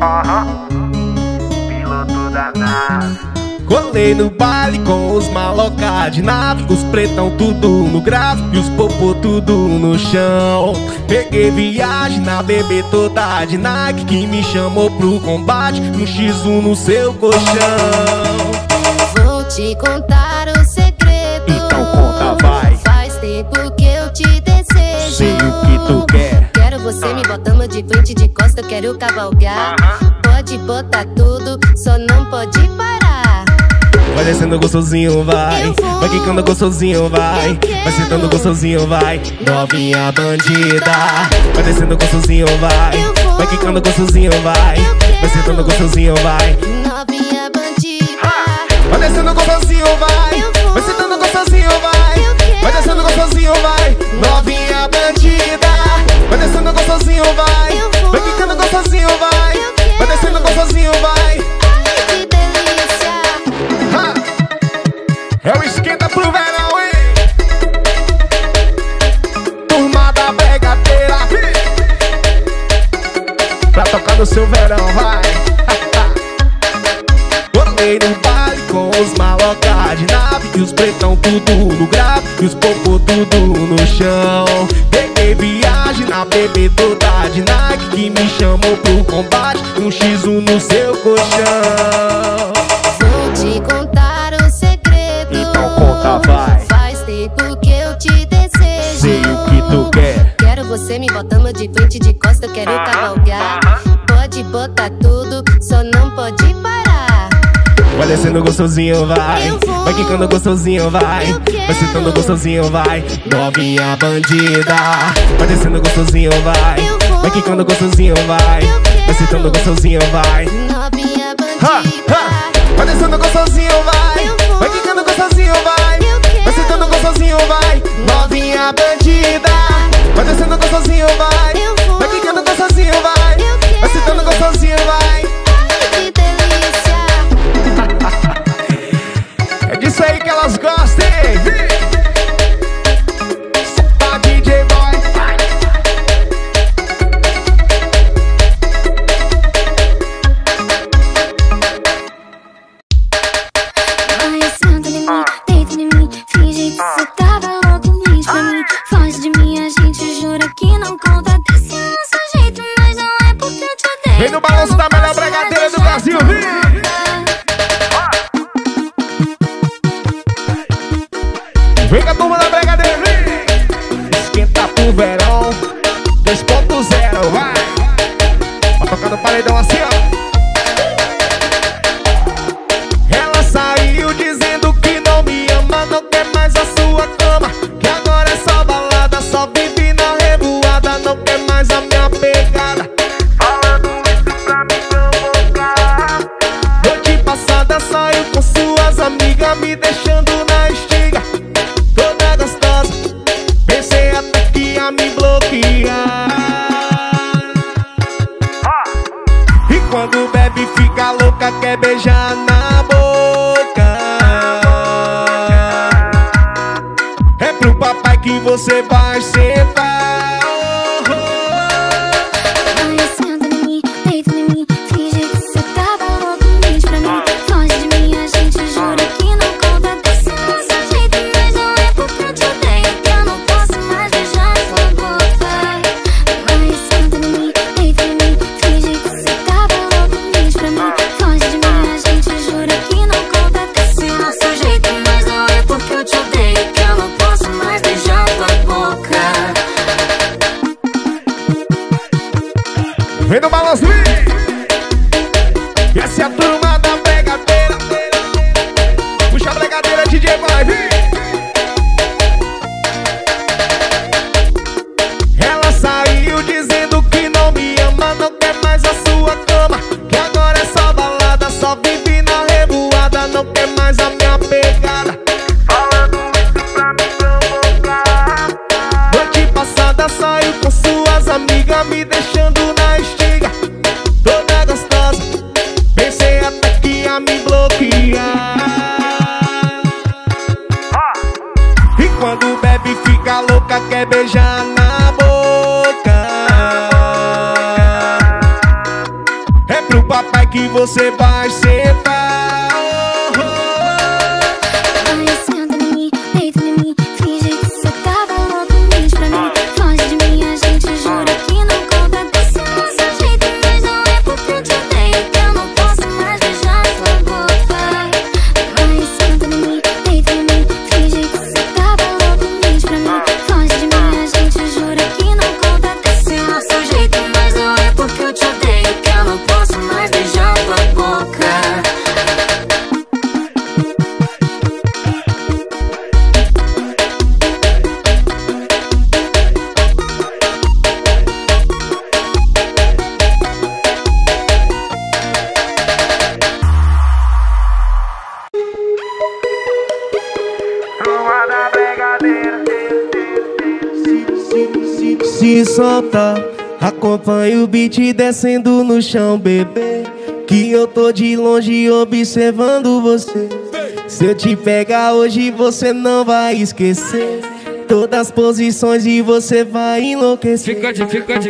Piloto da nave. Colei no baile com os maloca de nave, os pretão tudo no grave e os popô tudo no chão. Peguei viagem na bebê toda de Nike, que me chamou pro combate, um X1 no seu colchão. Vou te contar o segredo. Então conta, vai. Faz tempo que eu te desejo. Sei o que tu quer. Quero você me botando de frente, de costa, eu quero cavalgar. Pode botar tudo, só não pode parar. Vai descendo gostosinho, vai. Vai quicando gostosinho, vai. Vai sentando gostosinho, vai. Novinha bandida. Vai descendo gostosinho, vai. Vai quicando gostosinho, vai. Vai sentando gostosinho, vai. Novinha bandida. Vai descendo gostosinho, vai. Vai sentando gostosinho, vai. Vai descendo gostosinho, vai. Novinha bandida. Vai descendo gostosinho, vai. Vai quicando gostosinho, vai. Vai descendo gostosinho, vai. Que delícia. É o esquenta pro verão, hein? Turma da Bregadeira. Pra tocar no seu verão, vai. Colei no baile com os maloca de nave, e os pretão tudo no grave e os popô tudo no chão. Peguei viagem na bebê toda de Nike, que me chamou pro combate, um X1 no seu colchão. Vou te contar o segredo. Então conta, vai. Faz tempo que eu te desejo. Sei o que tu quer. Quero você me botando de frente, de costa, eu quero cavalgar. Pode botar tudo, só não pode parar. Vai descendo gostosinho, vai. Vai quicando gostosinho, vai. Vai sentando gostosinho, vai. Novinha bandida. Vai descendo gostosinho, vai. Vai quicando gostosinho, vai. Vai sentando gostosinho, vai. Novinha bandida. Vai descendo gostosinho, vai. Vai quicando gostosinho, vai. Vai sentando gostosinho, vai. Novinha bandida. Vai descendo gostosinho, vai. Vai quicando gostosinho, vai. Vai sentando gostosinho, vai. Que delícia. É disso aí que elas gostam, hein? Solta DJ Boy. Vai, senta em mim, deita em mim, finge que cê tava louco, mente pra mim. Foge de mim, a gente jura que não conta desse nosso jeito, mas não é porque eu te odeio. Vem no balanço da melhor bregadeira do Brasil, vem! Vem com a turma da bregadeira, vem! Esquenta pro verão 2.0, vai! Vai tocar no paredão assim, ó. Ela saiu dizendo que não me ama, não quer mais a sua cama, que agora é só balada, só vive na revoada, não quer mais a minha pegada. Falando isso pra me provocar. Noite passada saiu com suas amigas, me deixando na estiga, toda gostosa. Pensei até que ia me bloquear. E quando bebe fica louca, quer beijar na boca. É pro papai que você vai sentar. Vai, senta em mim, deita em mim, finge que cê tava louco, mente pra mim. Foge de mim, a gente jura que não conta desse nosso jeito, mas não é porque eu te odeio que eu não posso mais beijar sua boca. Vai, senta em mim, deita em mim, finge que cê tava louco, mente pra mim. Foge de mim, a gente jura que não conta desse nosso jeito, mas não é porque eu te odeio que eu não posso mais beijar sua boca. Vem no balanço, e essa é a turma da bregadeira. Puxa a bregadeira, DJ vai, vem. Ela saiu dizendo que não me ama, não quer mais a sua cama, que agora é só balada, só vive na revoada, não quer mais a minha pegada. Falando isso pra me provocar. Noite passada saiu com suas amigas, me deixando na estiga, toda gostosa. Pensei até que ia me bloquear. E quando bebe fica louca, quer beijar na boca. É pro que você vai sentar. Vai, senta em mim, deita em mim, finge que cê tava louco, mente pra mim. Foge de mim, a gente jura que não conta desse nosso jeito. Mas não é porque eu te odeio que eu não posso mais beijar sua boca. Vai, senta em mim, deita em mim, finge que cê tava louco, mente pra mim. Foge de mim, a gente jura que não conta desse nosso jeito. Mas não é porque eu te odeio que eu não posso mais beijar sua boca. Turma da brigadeira. Se solta, acompanha o beat descendo no chão, bebê. Que eu tô de longe observando você. Se eu te pegar hoje você não vai esquecer todas as posições e você vai enlouquecer. Fica de quatro,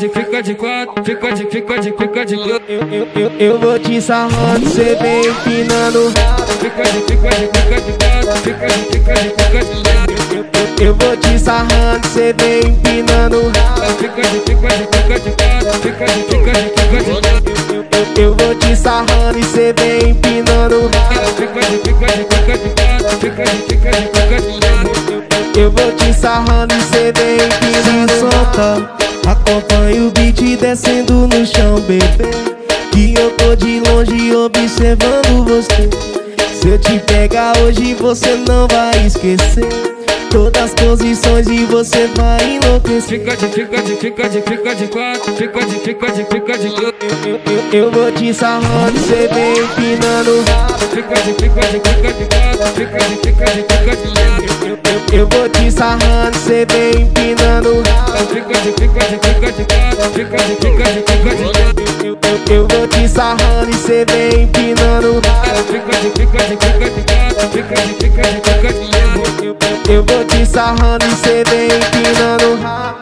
fica de quatro. Eu vou te sarrando, cê vem empinando o rabo. Fica de quatro, fica de quatro. Eu vou te sarrando, cê vem empinando o rabo. Fica de quatro, fica de quatro. Eu vou te sarrando e cê vem empinando o rabo. Fica de quatro, fica de quatro. Eu vou te sarrando e cê vem empinando. Se solta, acompanha o beat descendo no chão, bebê. Que eu tô de longe observando você. Se eu te pegar hoje você não vai esquecer todas as posições e você vai enlouquecer. Fica de quatro, fica de quatro. Eu vou te sarrando e cê vem empinando o rabo. Fica de quatro, fica de quatro. Eu vou te sarrando e cê vem empinando o rabo. Fica de quatro, fica de quatro. Eu vou te sarrando e cê vem empinando o rabo. Fica de quatro, fica de quatro. Eu vou te sarrando e cê vem empinando o rabo.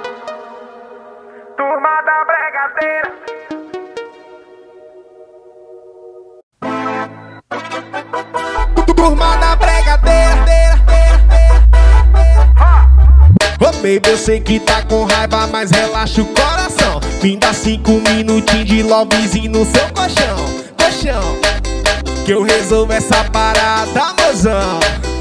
Turma da brigadeira. Turma da bregadeira. Ô baby, eu sei que tá com raiva, mas relaxa o coração. Me dá 5 minutinhos de lovezinho no seu colchão, que eu resolvo essa parada, mozão.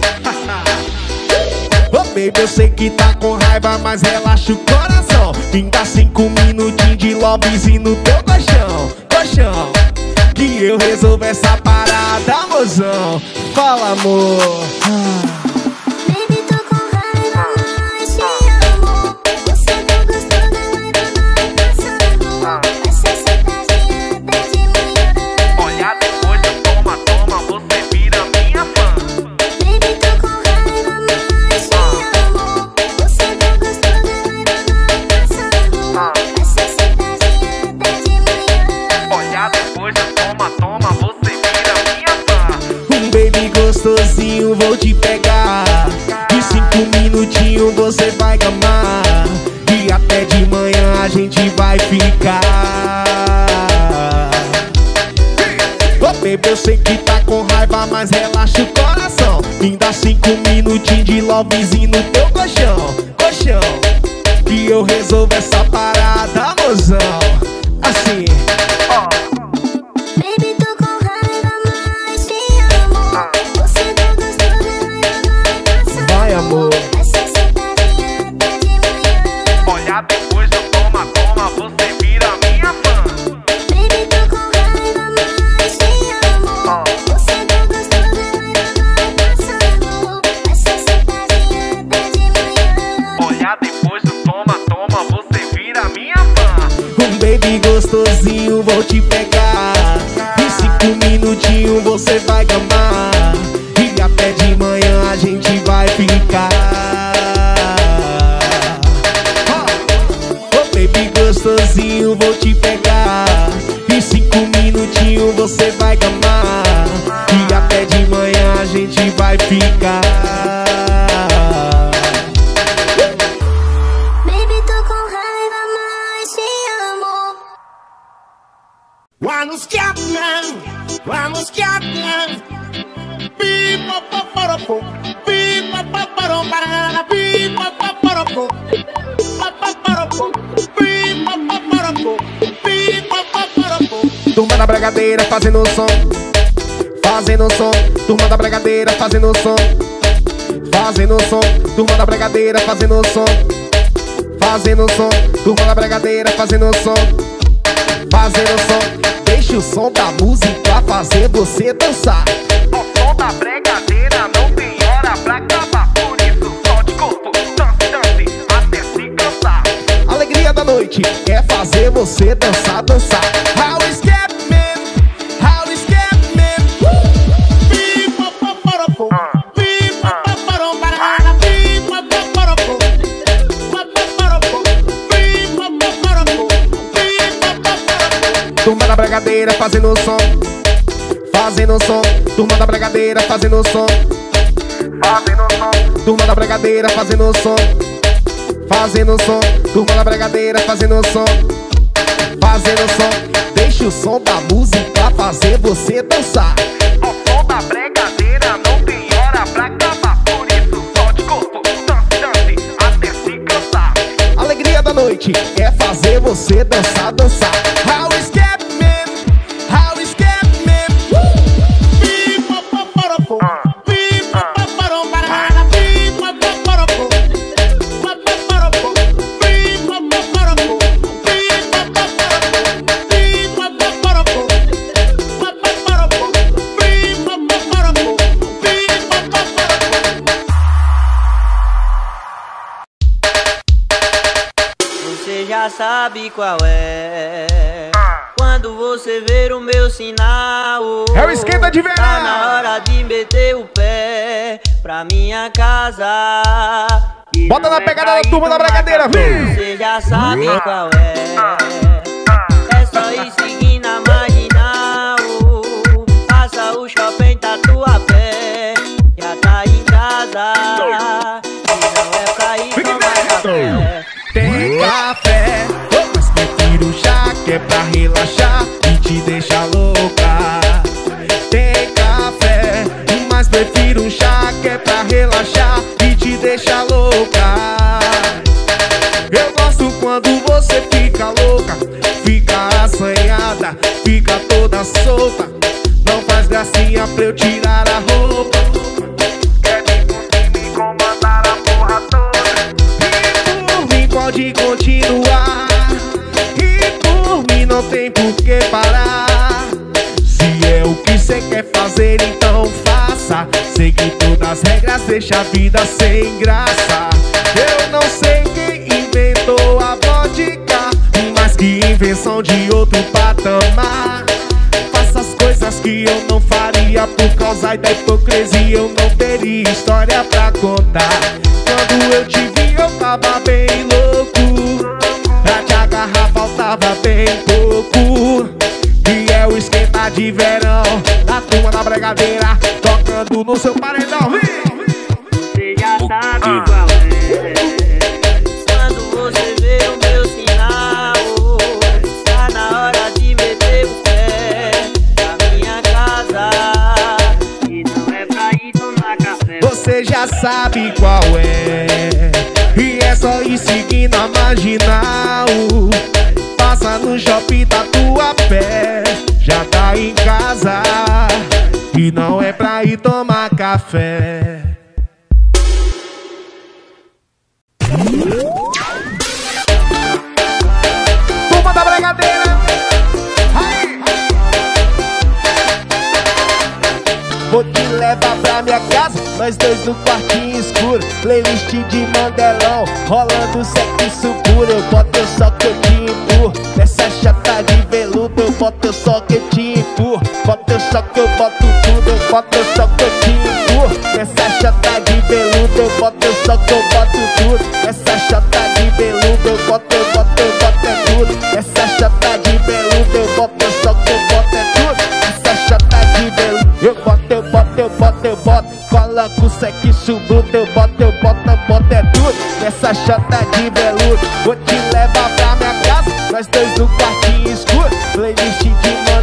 Ô baby, eu sei que tá com raiva, mas relaxa o coração. Me dá 5 minutinhos de lovezinho no teu colchão, que eu resolvo essa parada, mozão. Fala, amor. Baby, tô com raiva, mas te amo. Você não gostou da raiva, vai passando. Vai ser sentadinha até de manhã. Olha, depois eu toma, você vira minha fã. Baby, tô com raiva, mas te amo. Você não gostou da raiva, vai passando. Vai ser sentadinha até de manhã. Olha, depois eu toma, você vira minha fã. Um baby gostosinho, vou te pegar. De 5 minutinhos você vai gamar. E até de manhã a gente vai ficar. Ô baby, eu sei que tá com raiva, mas relaxa o coração. Me dá 5 minutinhos de lovezinho no teu colchão, que eu resolvo essa parada, mozão. Assim, Baby, tô com raiva, mas te amo. Você não gostou da raiva, vai passando. vai, amor. Vai ser sentadinha até de manhã. Olha, depois eu toma, você vira minha fã. Baby, tô com raiva, mas te amo. Você não gostou da raiva, vai passando. Vai ser sentadinha até de manhã. Olha, depois eu toma, você vira minha fã. Um baby gostosinho, vou te pegar. Em 5 minutinhos você vai gamar. E até de manhã a gente vai ficar. Ô baby gostosinho, vou te pegar. Em 5 minutinhos você vai gamar. E até de manhã a gente vai ficar. Baby, tô com raiva, mas te amo. Vamos Scatman, vamos Scatman. Pipa paparopo, pipa paparoparana, pipa paparopo, paparopo, pipa paparopo, pipa paparopo. Turma da Brigadeira fazendo som, fazendo som. Turma da Brigadeira fazendo som, fazendo som. Turma da Brigadeira fazendo som, fazendo som. Turma da Brigadeira fazendo som, fazendo som. Deixa o som da música fazer você dançar. O som da Brigadeira não tem hora pra acabar. Por isso, solte corpo, dance, dance, até se cansar. Alegria da noite é fazer você dançar, dançar. How is Scatman? How is Scatman? Pipa paparopo, pipa paparoparana, pipa paparopo, paparopo, pipa paparopo, pipa paparopo. Turma da Brigadeira fazendo som, fazendo som. Turma da Brigadeira fazendo som, Fazendo som, turma da Brigadeira fazendo som, fazendo som. Turma da Brigadeira fazendo som, fazendo som. Deixa o som da música fazer você dançar. o som da Brigadeira não tem hora pra acabar. Por isso, solte corpo, dance, dance, até se cansar. Alegria da noite é fazer você dançar, dançar. How is Scatman? How is Scatman? Pipa paparopo, pipa paparoparana, pipa paparopo, paparopo, pipa paparopo, pipa paparopo, pipa paparopo, paparopo, pipa paparopo, pipa paparopo. Você já sabe qual é. Quando você ver o meu sinal, É o esquenta de verão. tá na hora de meter o pé pra minha casa. E Bota não na é pegada pra da turma ir da tomar Brigadeira, café. vem. Você já sabe qual é. É só ir seguir na marginal. Passa o shopping Tatuapé. Já tá em casa. E não é pra ir tomar café. Tem café, mas prefiro chá, que é pra relaxar e te deixar louca. Tem café, mas prefiro chá, que é pra relaxar e te deixar louca. Eu gosto quando você fica louca, fica assanhada, fica toda solta. Não faz gracinha pra eu tirar a roupa. Quer vir por me comandar a porra toda. Por mim pode continuar, e por mim não tem por que parar. Se é o que cê quer fazer, então faça. Seguir todas as regras, deixa a vida sem graça. Eu não sei quem inventou a vodka, mas que invenção de outro patamar. Faça as coisas que eu não faria, por causa da hipocrisia eu não teria história pra contar. Quando eu te vi eu tava bem louco, pra te agarrar faltava bem pouco. E é o esquenta de verão da turma da Brigadeira, tocando no seu paredão. Você já sabe qual é. Quando você vê o meu sinal, tá na hora de meter o pé pra minha casa. E não é pra ir tomar café. Você já sabe qual é, e é só ir seguindo a marginal. Passa no shopping Tatuapé, já tá em casa. E não é pra ir tomar café. Turma da Brigadeira, aí. Vou te levar pra minha casa, nós dois no quartinho escuro. Playlist de Mandelão, rolando sexo puro. Eu boto eu só que eu te empurro, nessa chata de veludo. Eu boto eu só que eu te empurro, boto eu só que eu boto tudo. Eu boto eu só que eu te empurro, nessa chata de veludo. Eu boto eu só que eu boto tudo, nessa chata de veludo. Eu boto é tudo, essa chata de veludo. Eu boto eu só que eu boto é tudo, essa chata de veludo. Eu boto, coloco o sexo bruto. Eu boto é tudo, nessa chata de veludo. Vou te levar pra minha casa, nós dois no quartinho escuro. Playlist de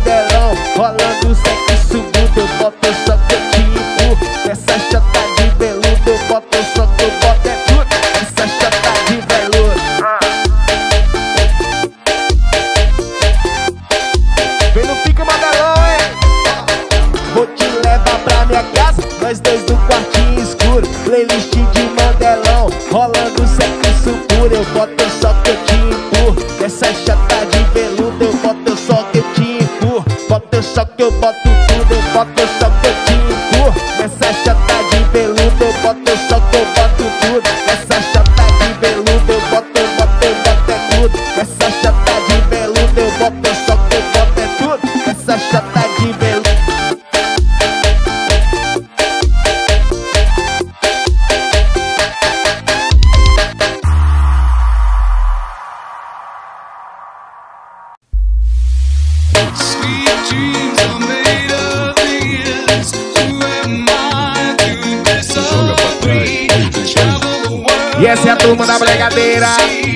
Essa é a turma da Bregadeira.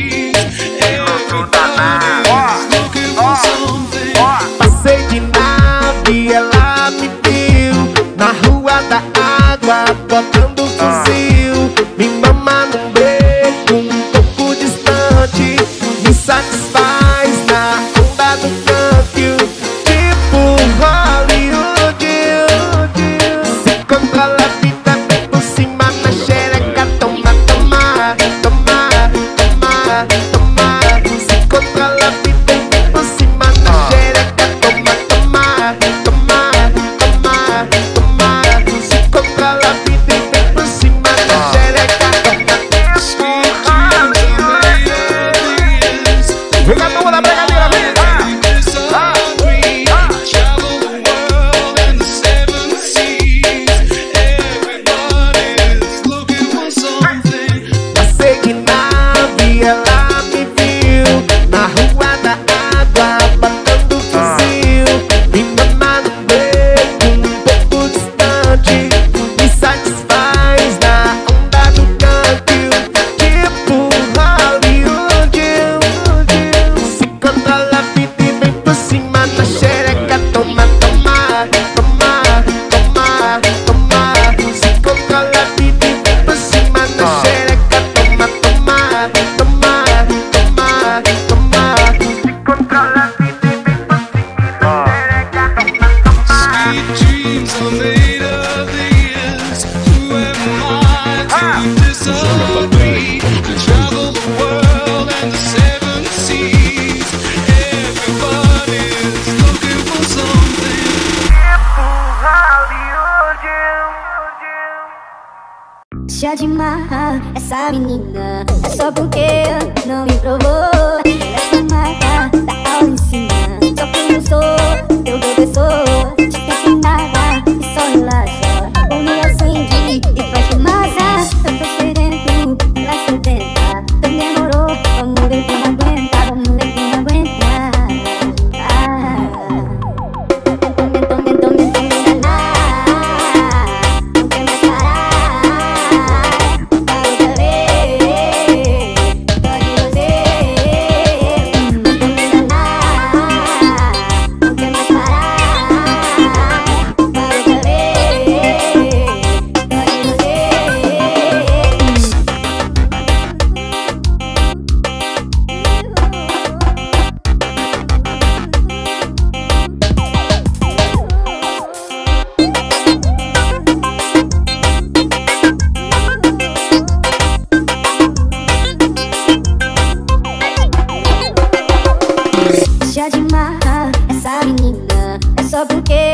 Passei de nave, ela me viu na rua da água, botando fuzil. Me mama num beco um pouco distante, me satisfaz na onda do funk, tipo Hollywood. Se controla a vida bem por cima na xereca, toma, toma, toma, toma, toma. Se controla a vida bem por cima na xereca, toma, toma, toma, toma, toma. Se controla a vida bem por cima na xereca, toma. Vem a turma da Bregadeira, vem! Passei de nave, ela me viu na rua da água, botando fuzil. Me mama num beco um pouco distante, me satisfaz na onda do canto, tipo Hollywood. Se controla a vida e vem por cima na xereca, toma, toma, toma, toma, toma. Se controla a vida e vem por cima na xereca, toma, toma, toma, toma, toma. Se controla a vida e vem por cima na xereca, toma, toma. Sweet dreams are made of these. Who am I to disagree? To travel the world and the seven seas. Everybody's looking for something. Deixa de marrar essa menina, é só porque não me provou. Essa marca da aula ensina, só que eu sou teu professor. Te ensinava e só relaxa, ou me acende e faz fumaça. Eu tô querendo ela sedenta, então demorou. Vamos ver quem aguenta, vamos ver quem aguenta. Então me enganar, não quer mais parar. Deixa de marrar essa menina, é só porque